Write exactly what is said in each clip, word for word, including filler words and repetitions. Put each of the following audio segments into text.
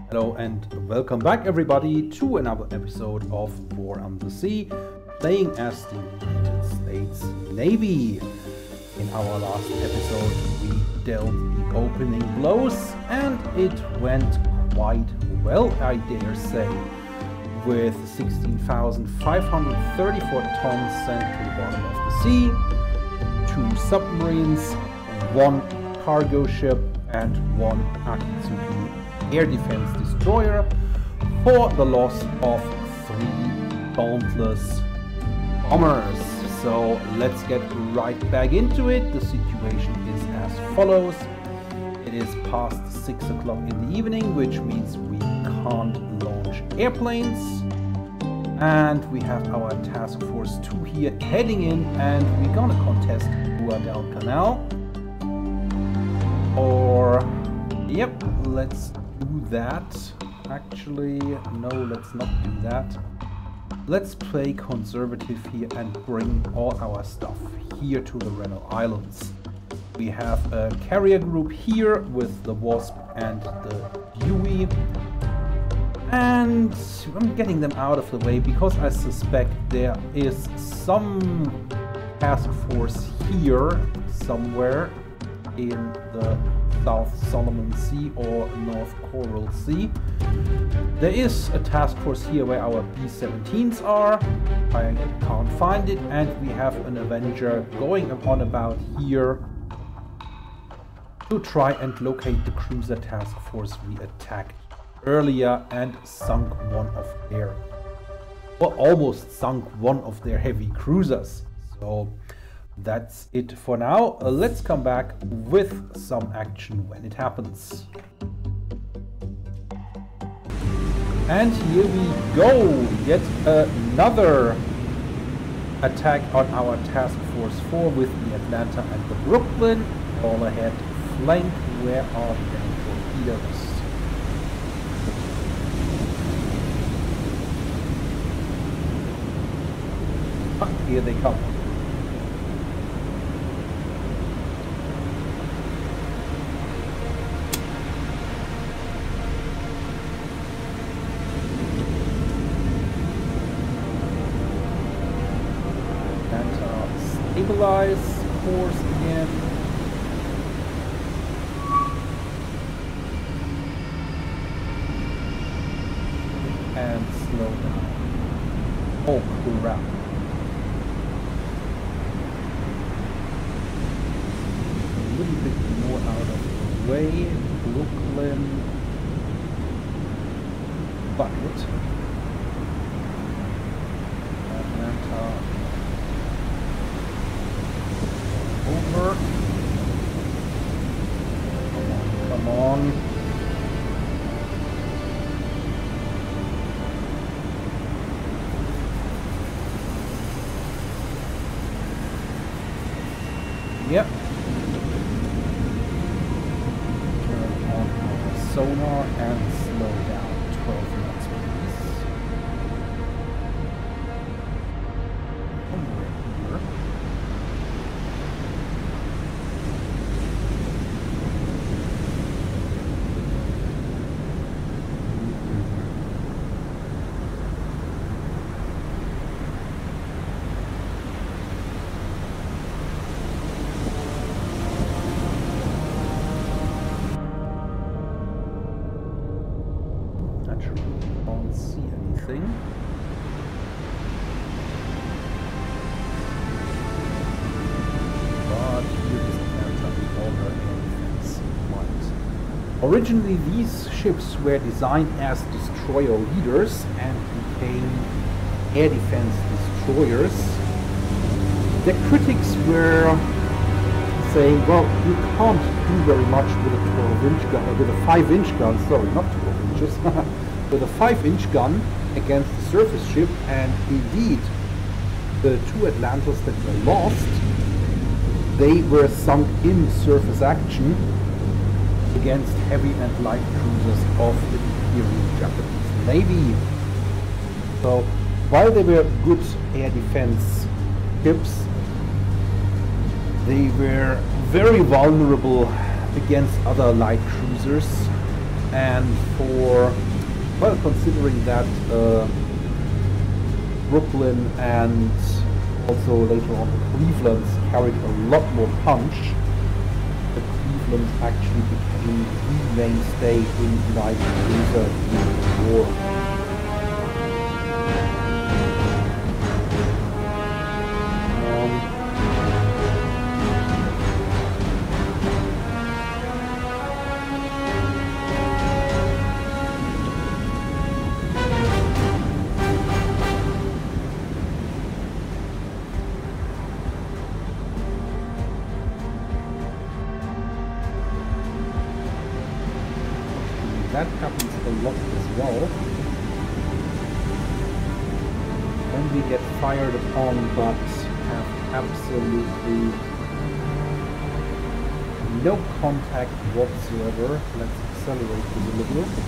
Hello and welcome back everybody to another episode of War on the Sea, playing as the United States Navy. In our last episode we dealt the opening blows and it went quite well, I dare say, with sixteen thousand five hundred thirty-four tons sent to the bottom of the sea, two submarines, one cargo ship and one Akatsuki air defense destroyer for the loss of three Dauntless bombers. So let's get right back into it. The situation is as follows. It is past six o'clock in the evening, which means we can't launch airplanes. And we have our task force two here heading in, and we're gonna contest Guadalcanal. Or, yep, let's do that. Actually, no, let's not do that. Let's play conservative here and bring all our stuff here to the Reno Islands. We have a carrier group here with the Wasp and the Dewey. And I'm getting them out of the way because I suspect there is some task force here somewhere in the South Solomon Sea or North Coral Sea. There is a task force here where our B seventeens are. I can't find it, and we have an Avenger going upon about here to try and locate the cruiser task force we attacked earlier and sunk one of their, well, almost sunk one of their heavy cruisers. So that's it for now. Uh, let's come back with some action when it happens. And here we go, yet another attack on our task force four with the Atlanta and the Brooklyn. All ahead flank, where are the torpedoes? Ah, here they come. Stabilize course again. And slow down. Oh crap. A little bit more out of the way. Brooklyn. Bucket. Atlanta. Over. Come on, come on. Yep. Turn on our sonar and slow down twelve knots, please. Somewhere here. Can't see anything. But here is Atlanta with all her air defense. Right. Originally these ships were designed as destroyer leaders and became air defense destroyers. The critics were saying, well, you can't do very much with a twelve inch gun, with a five inch gun, sorry, not twelve inches, with a five inch gun against the surface ship, and indeed the two Atlantas that were lost, they were sunk in surface action against heavy and light cruisers of the Imperial Japanese Navy. So while they were good air defense ships, they were very vulnerable against other light cruisers And for, well, considering that uh, Brooklyn and also later on the Clevelands carried a lot more punch, the Cleveland actually became the mainstay in United Cruiser during the war. That happens a lot as well. When we get fired upon but have absolutely no contact whatsoever, let's accelerate this a little.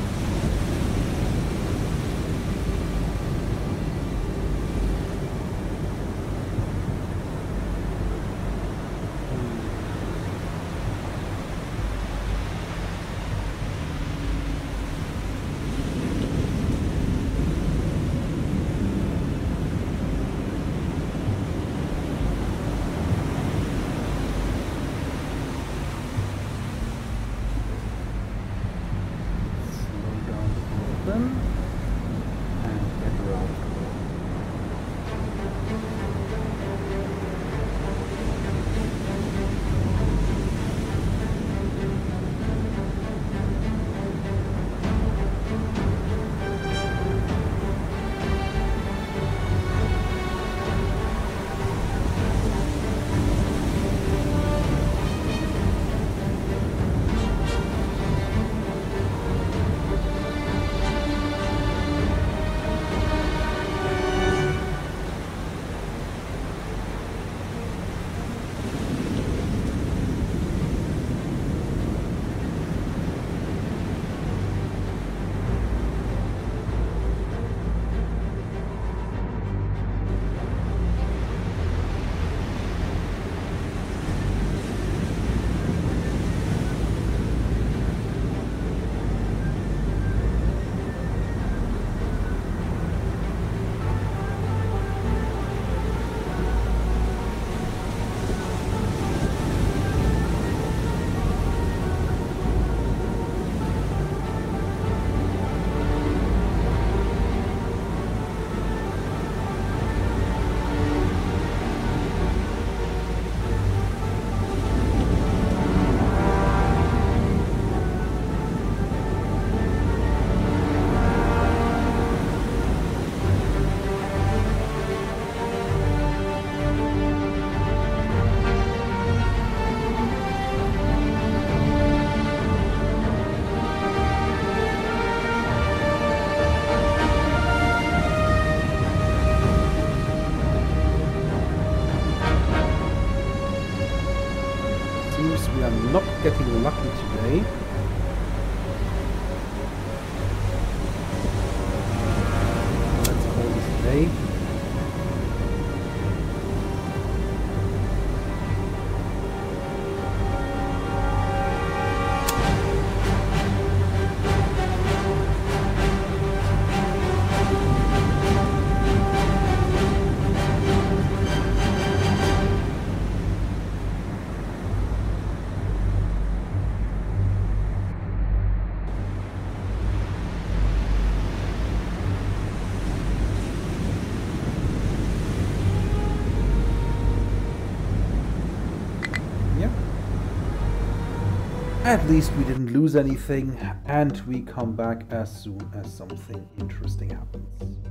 We are not getting lucky today. Let's call this a day. At least we didn't lose anything, and we come back as soon as something interesting happens.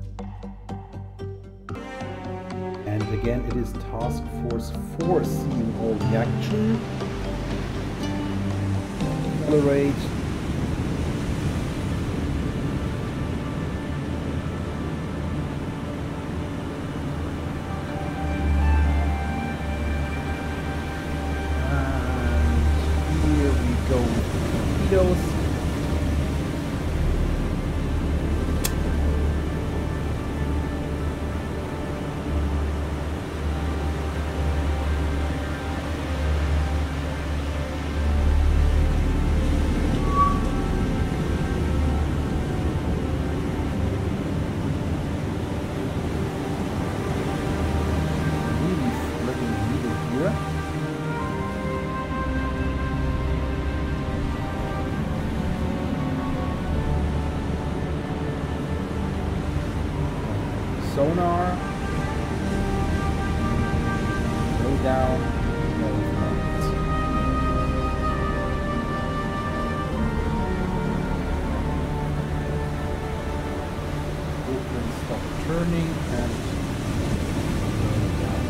And again, it is Task Force four seeing all the action. Accelerate. sonar. Go down. No, not. Open, stop turning, and go down.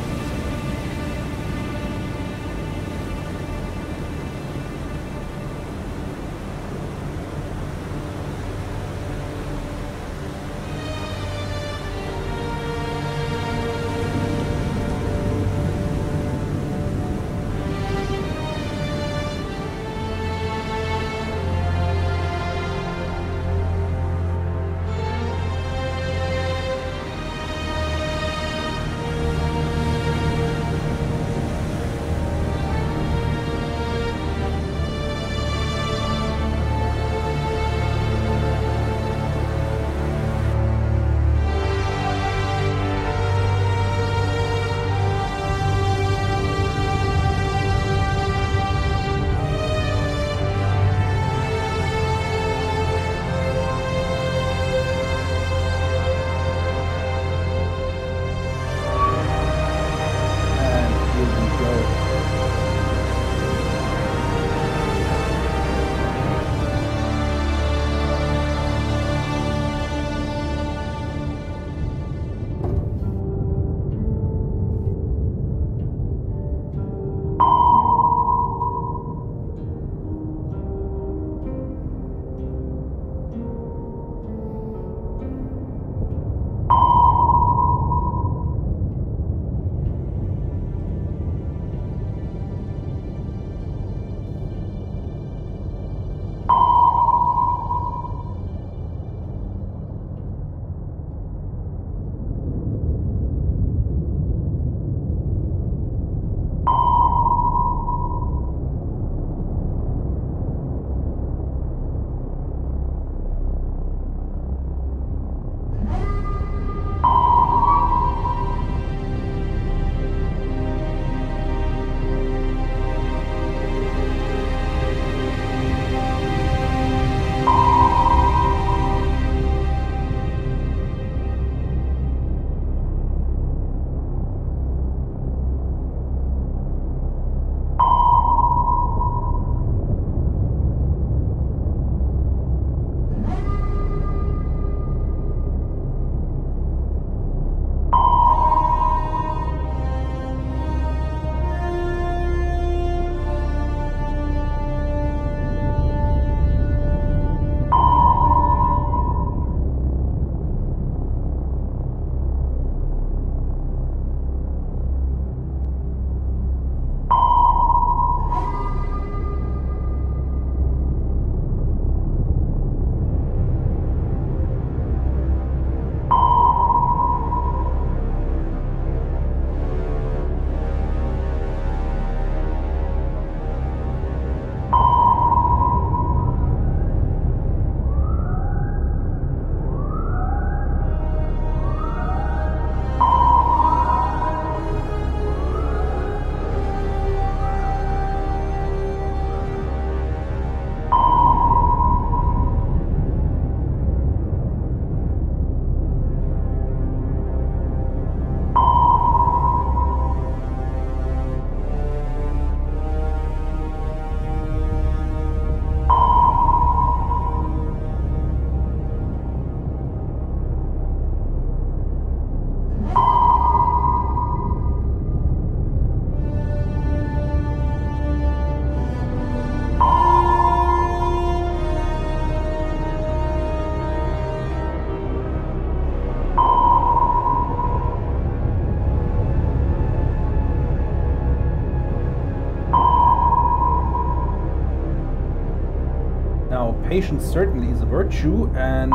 Patience certainly is a virtue, and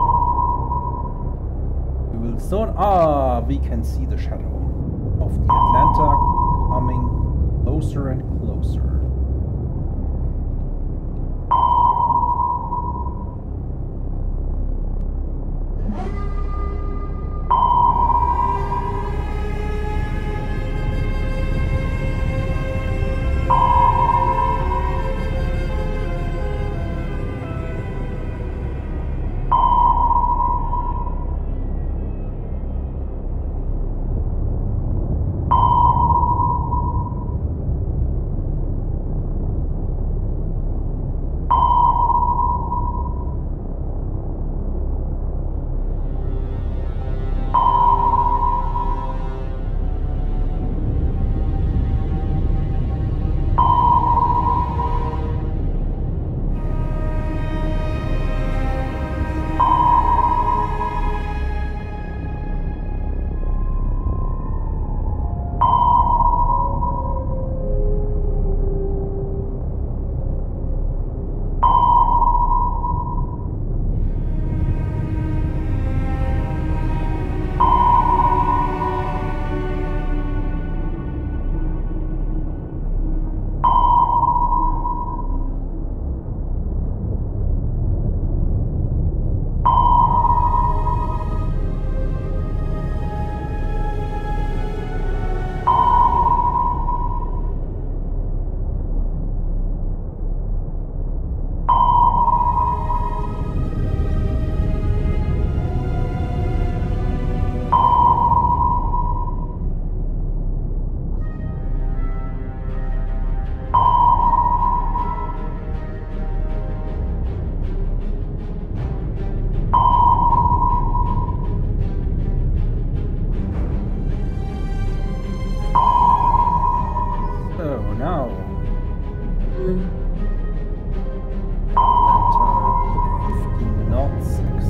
we will soon. Ah, we can see the shadow of the Atlanta coming closer and closer.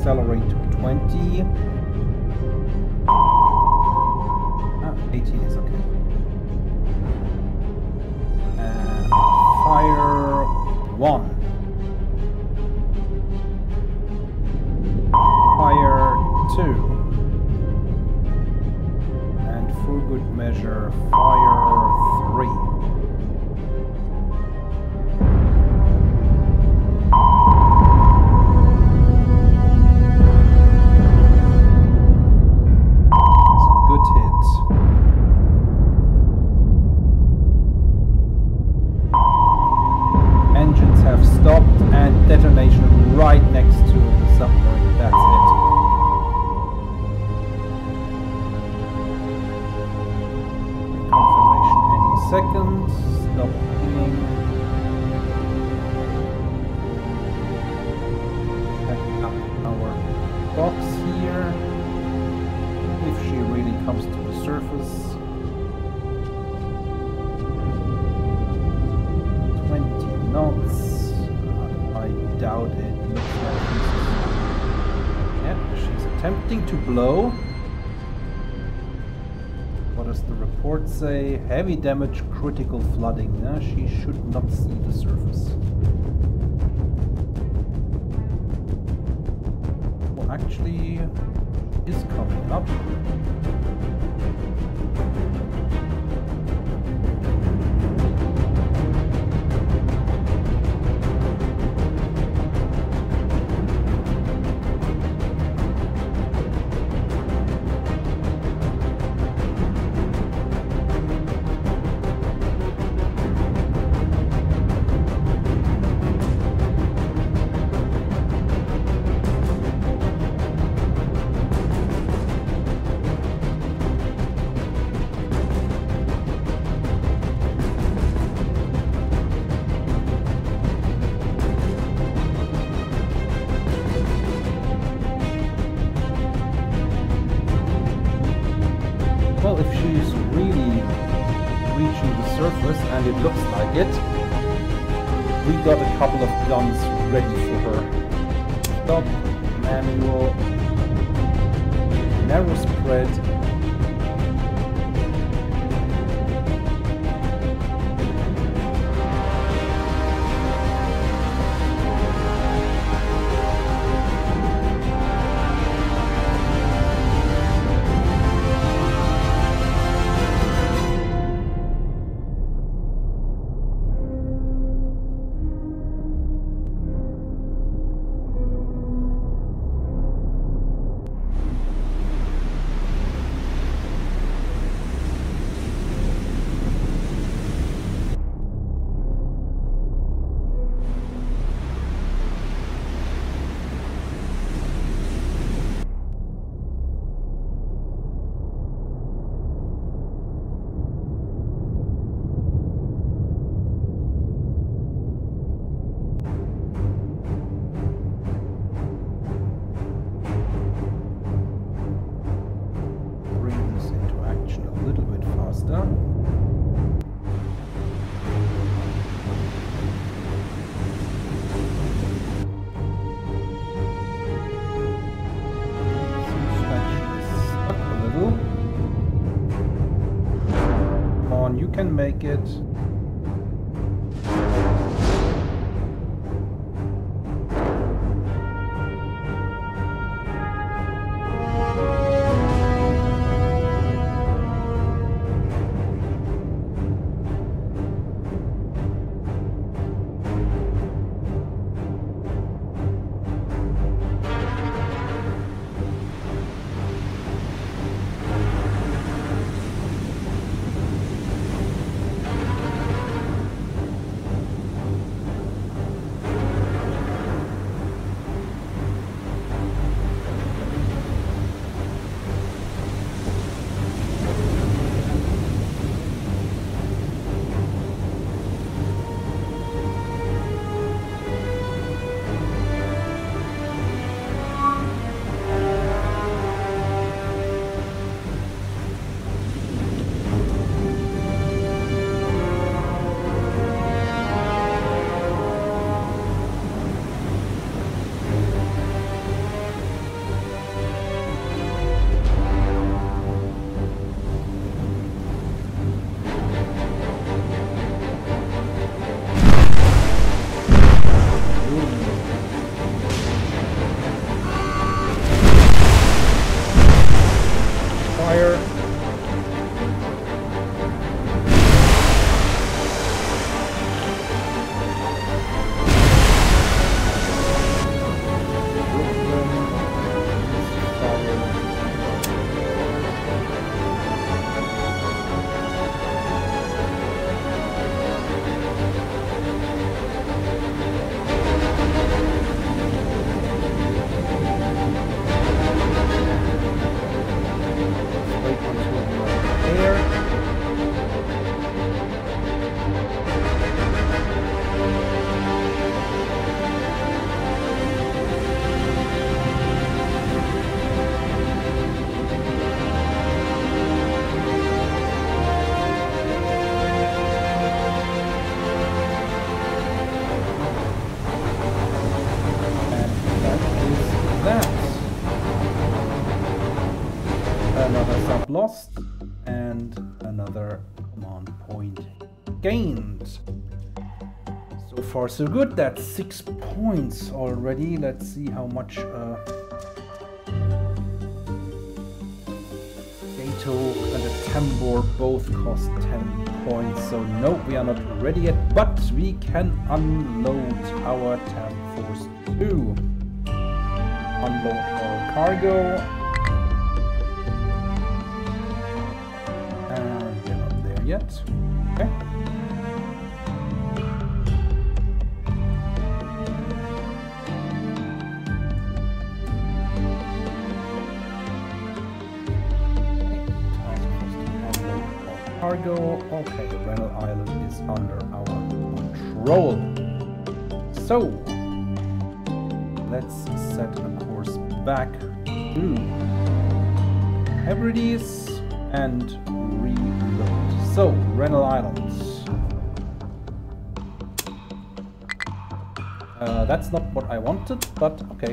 accelerate to twenty. Ah, eighteen is okay. And fire one. Fire two. And for good measure, fire three. Detonation right next to the submarine, that's it. Confirmation any second, stop pinging. Back up our box here. If she really comes to the surface. twenty knots. Doubt it. Looks like she's, yeah, she's attempting to blow. What does the report say? Heavy damage, critical flooding. Yeah, she should not see the surface. Well, actually, is coming up. Well, if she's really reaching the surface, and it looks like it, we got a couple of guns ready for her. Stop, manual, narrow spread. You can make it. not lost, and another command point gained. So far so good. That's six points already. Let's see how much uh, Gato and the Tambor both cost ten points. So no, we are not ready yet, but we can unload our Tam Force two. Unload our cargo. And we're not there yet. Okay. Cargo. Okay, Renal Island is under our control. So let's set a course back to Hebrides and reload. So Renal Island. Uh, that's not what I wanted, but okay.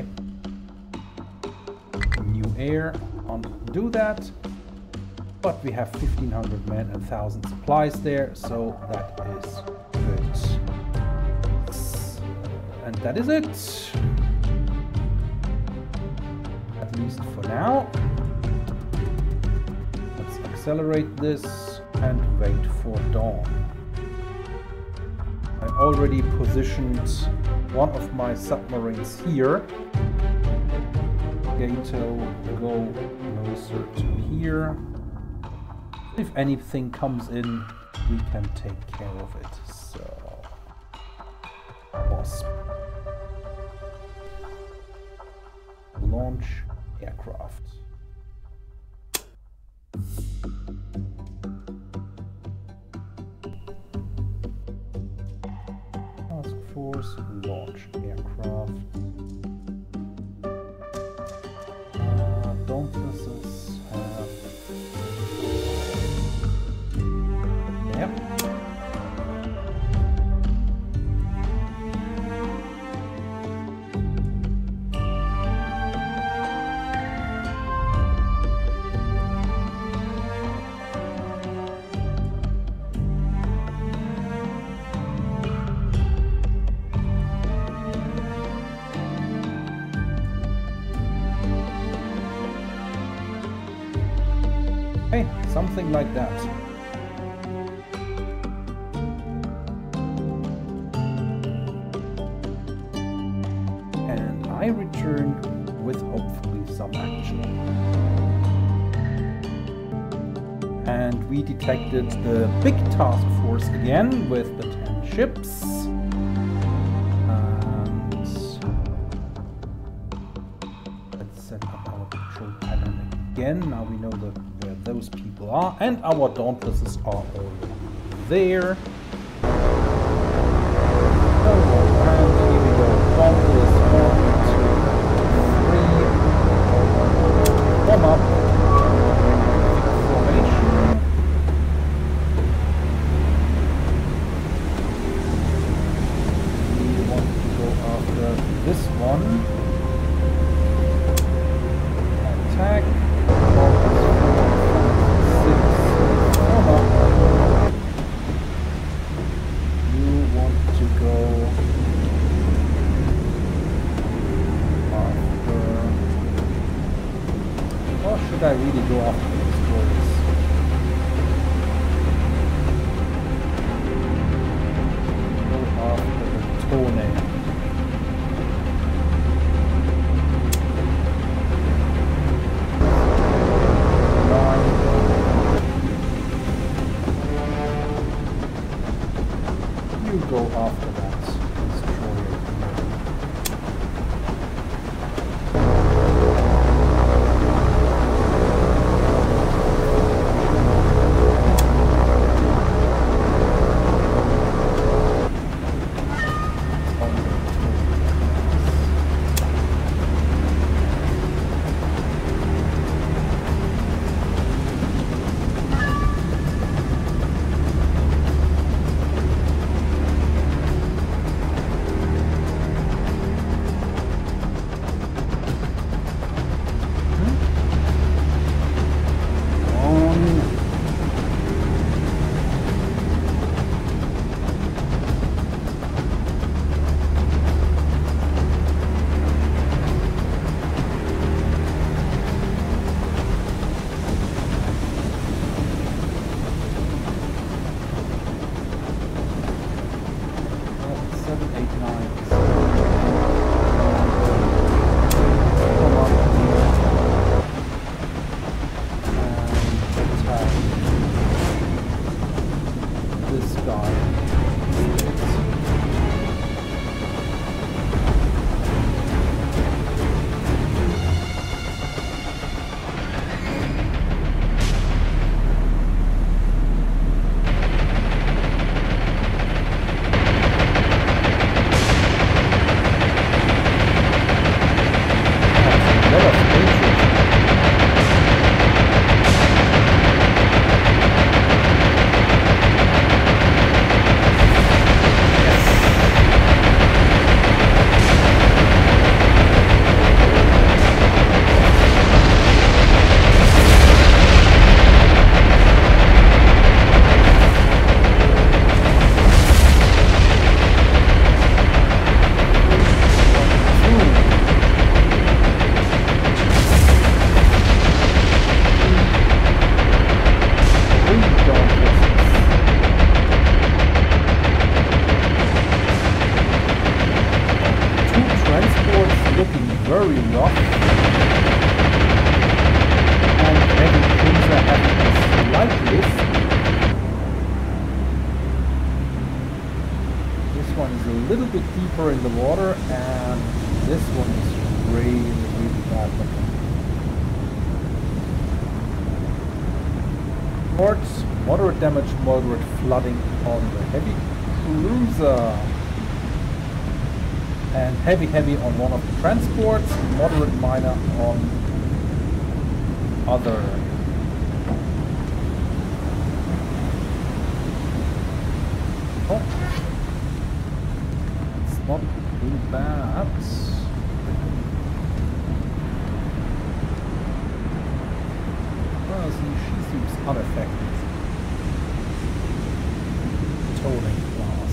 New air, can't do that. But we have fifteen hundred men and one thousand supplies there, so that is good. And that is it. At least for now. Let's accelerate this and wait for dawn. I already positioned one of my submarines here. Gato, go closer to here. If anything comes in, we can take care of it. So, Wasp. Launch aircraft. Task Force, launch aircraft. Uh, Dauntlesses have... Yep. Hey, something like that. I return with hopefully some action. And we detected the big task force again with the ten ships. And let's set up our patrol pattern again. Now we know that where those people are, and our Dauntlesses are already there. Oh, and here we go. Dauntless one. Warm up. Formation. We want to go after this one. Attack. Six. Warm up. You want to go or should I really go after the destroyers? Go after the toenail. Nine. You go after that destroyer. very rough. And heavy cruiser having a slight lift. This one is a little bit deeper in the water, and this one is really, really bad looking. Ports, moderate damage, moderate flooding on the heavy cruiser. And heavy, heavy on one of the transports, moderate, minor on other. Oh, it's not too bad. Well, see, she seems unaffected. Towing class.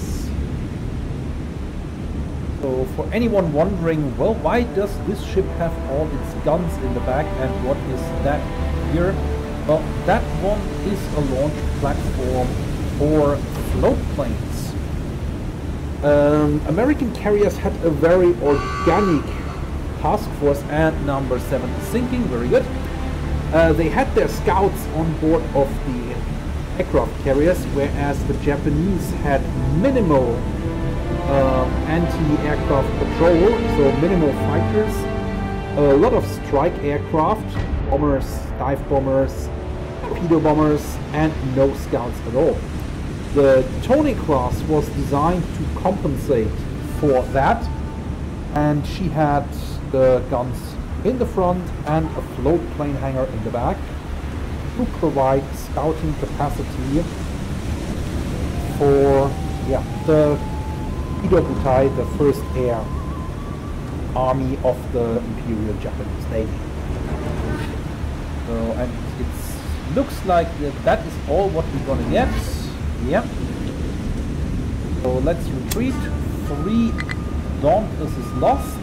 So for anyone wondering, well, why does this ship have all its guns in the back and what is that here? Well, that one is a launch platform for float planes. Um, American carriers had a very organic task force, and number seven is sinking, very good. Uh, they had their scouts on board of the aircraft carriers, whereas the Japanese had minimal uh, anti-aircraft patrol, so minimal fighters, a lot of strike aircraft, bombers, dive bombers, torpedo bombers, and no scouts at all. The Tony class was designed to compensate for that, and she had the guns in the front and a float plane hangar in the back to provide scouting capacity for yeah, the Kido Butai, the first air army of the Imperial Japanese Navy. So, and it looks like that, that is all what we're gonna get. Yep. So let's retreat. Three Dauntless is lost.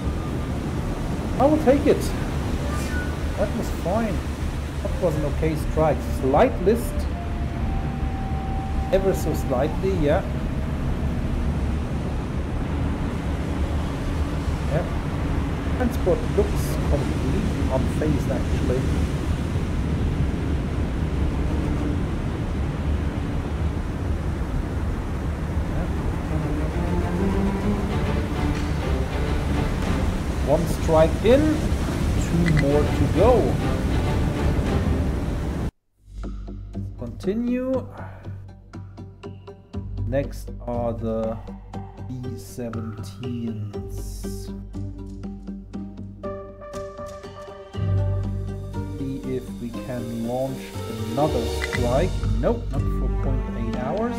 I will take it. That was fine. That was an okay strike. Slight list. Ever so slightly, yeah. Yep. Transport looks completely unfazed actually. One strike in, two more to go. Continue. Next are the B seventeens. See if we can launch another strike. Nope, not for zero point eight hours.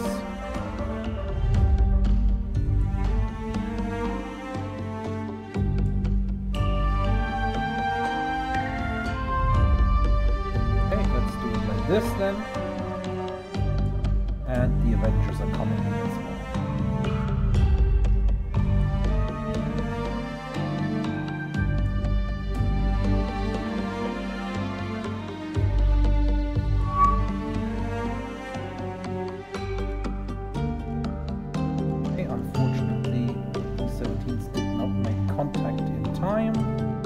This then, and the Avengers are coming in as well. Okay, unfortunately, B seventeens did not make contact in time.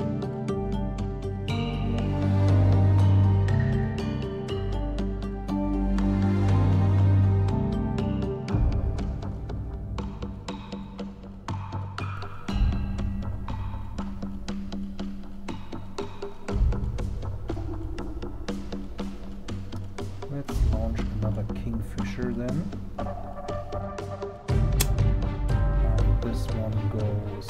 Let's launch another Kingfisher then. And this one goes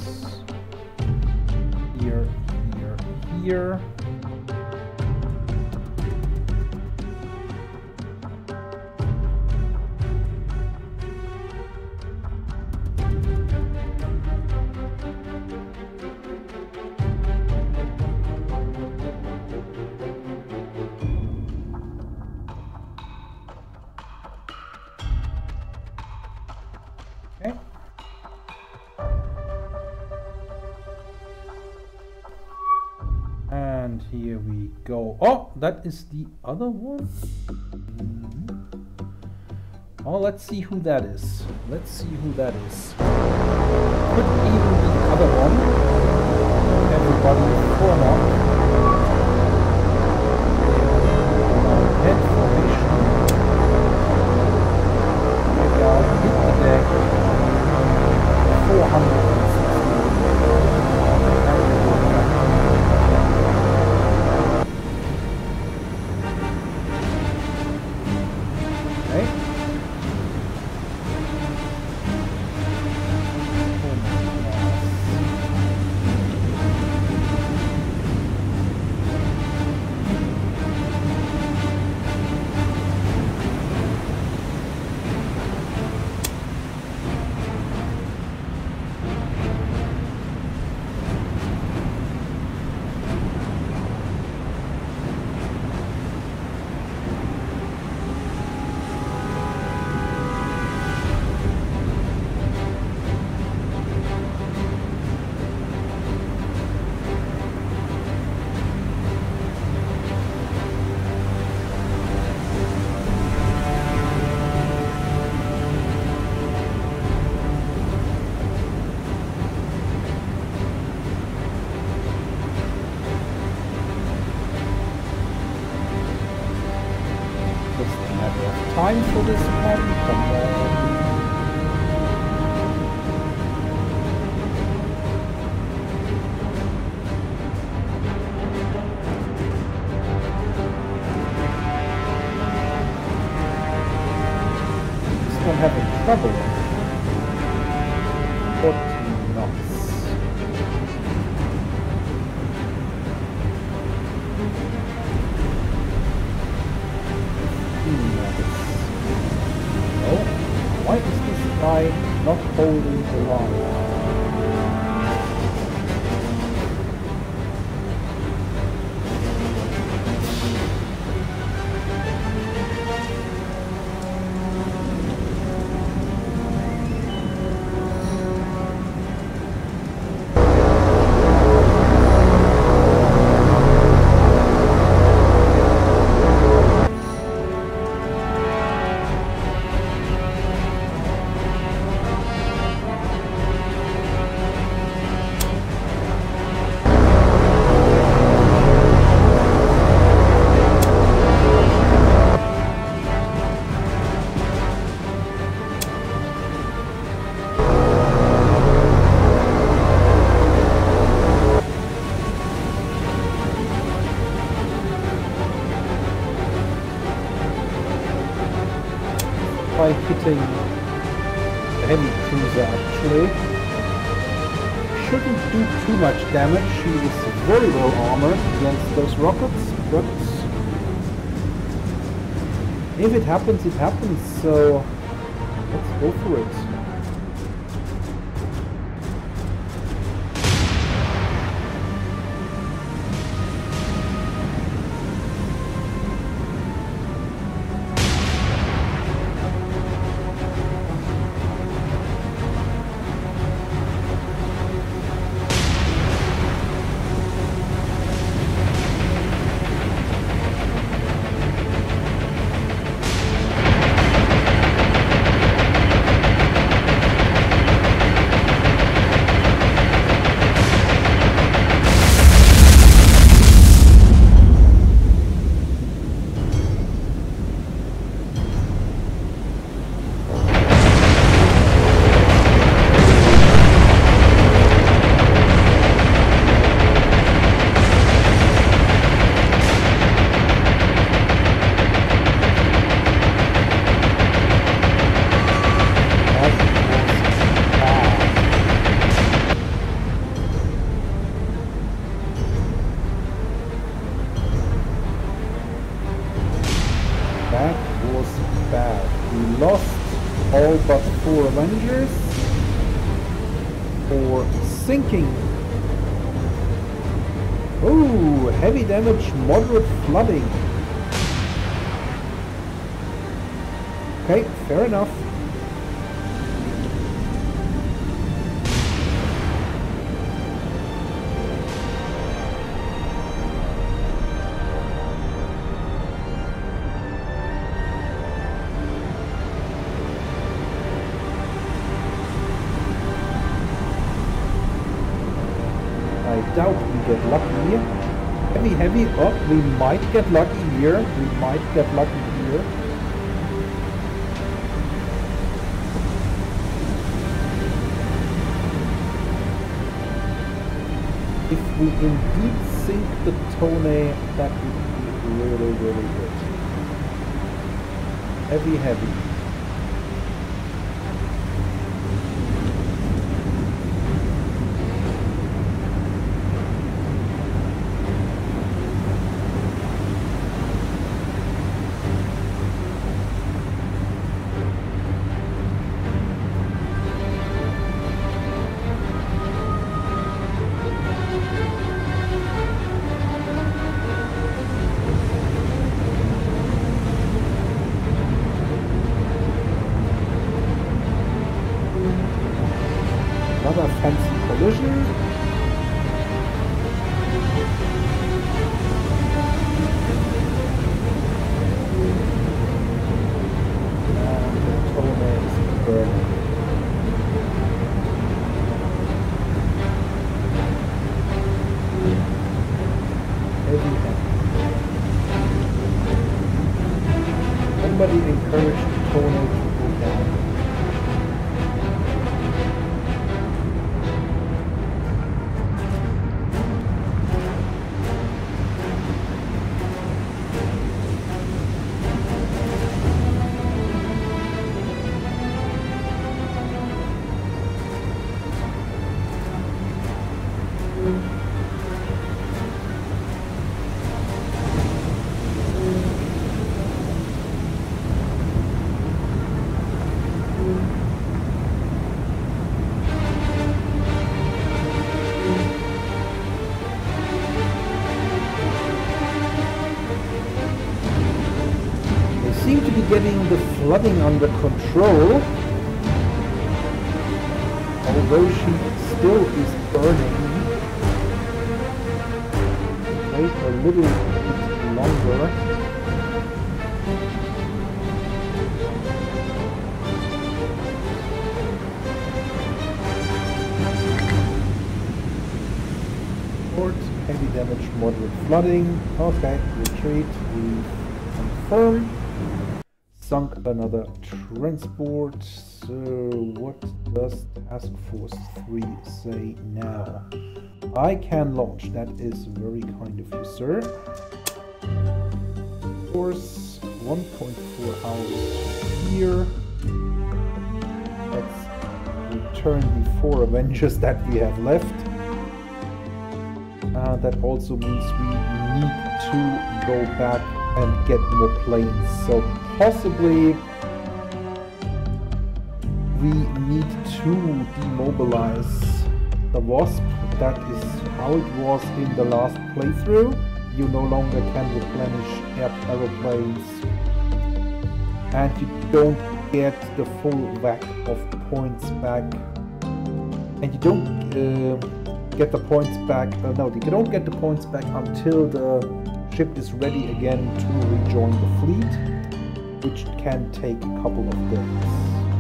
here, here, here. Okay. And here we go. Oh, that is the other one. Mm-hmm. Oh, let's see who that is. Let's see who that is. Could even be the other one. Heavy time for this one? Come on. This one having trouble. fourteen knots. Why is this guy not holding the line? By hitting the heavy cruiser actually. Shouldn't do too much damage, she is very well armored against those rockets, but if it happens, it happens, so let's go for it. That was bad. We lost all but four Avengers for sinking. Oh, heavy damage, moderate flooding. Okay, fair enough. I doubt we get lucky here. Heavy, heavy. Oh, we might get lucky here. We might get lucky here. If we indeed sink the Tone, that would be really, really good. Heavy, heavy. Another fancy collision. And the Tone is burning. Heavy, heavy. somebody encourage the tornado to go down. Seem to be getting the flooding under control, although she still is burning. Wait a little bit longer. Port, heavy damage, moderate flooding. Okay, retreat, we confirm. Sunk another transport. So what does Task Force three say now? I can launch. That is very kind of you, sir. Of course, one point four hours here. Let's return the four Avengers that we have left. Uh, that also means we need to go back and get more planes. So possibly we need to demobilize the Wasp. That is how it was in the last playthrough. You no longer can replenish air aeroplanes and you don't get the full whack of points back, and you don't uh, get the points back uh, no you don't get the points back until the ship is ready again to rejoin the fleet, which can take a couple of days.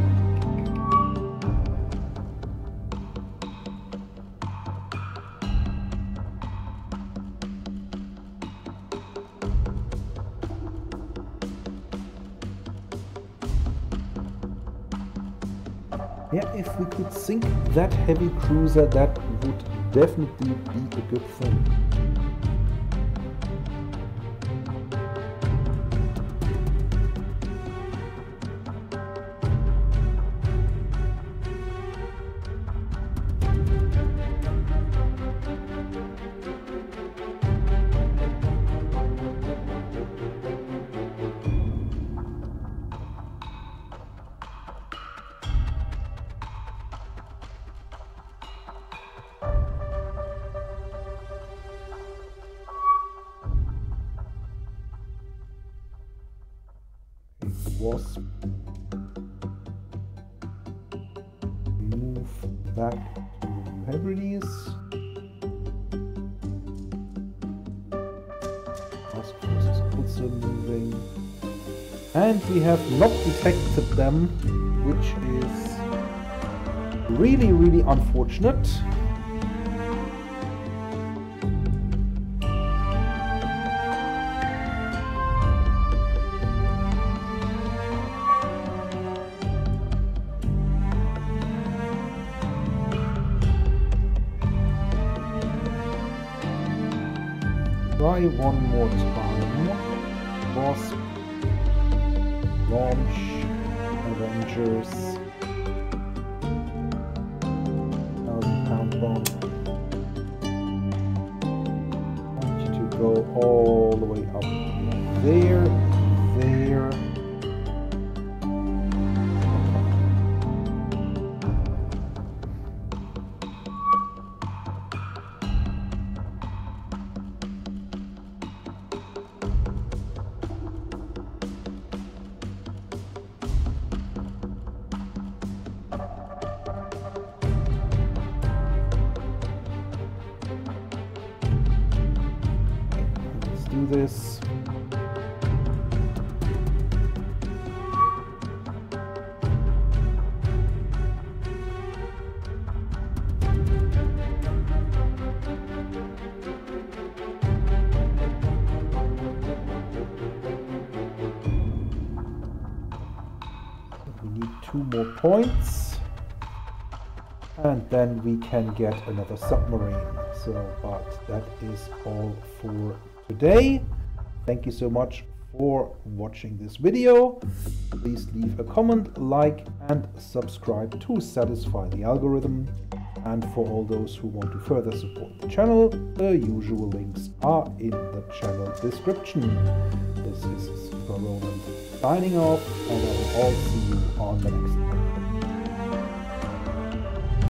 Yeah, if we could sink that heavy cruiser, that would definitely be a good thing. Wasp. Move back to Hebrides. Task Force is also moving. And we have not detected them, which is really, really unfortunate. Try one more time. Wasp. Launch. Avengers. Thousand pound bomb. I want you to go all the way up there, there. This. two more points. And then we can get another submarine. So, but that is all for today. Thank you so much for watching this video. Please leave a comment, like, and subscribe to satisfy the algorithm. And for all those who want to further support the channel, the usual links are in the channel description. This is Super Roland signing off, and I will all see you on the next one.